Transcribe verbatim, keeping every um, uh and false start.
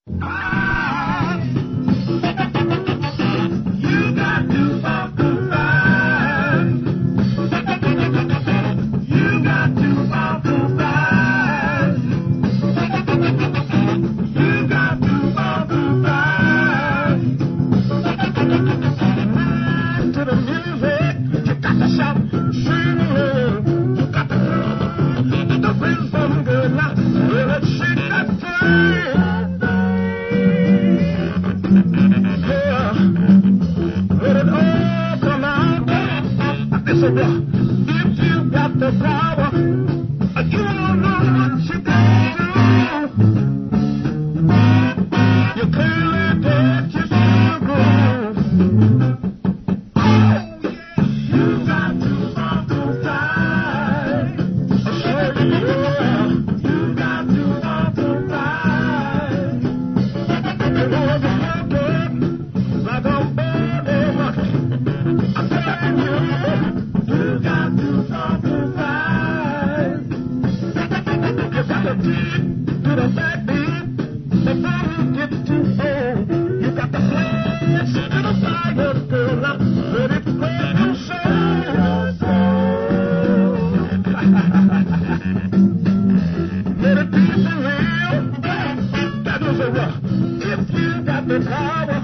If you got the power, you don't know what you got to do. You can't let your soul go. Oh, you got to walk on time. I swear you will. You got to walk on time. You know the mountain like a baby rocket. I tell you. You got to compromise. You got to dig to the backbeat before you get too old. You got to flash to the fire, girl. I'm ready to grab your soul. Let it be for real. That was a rough. If you got the power.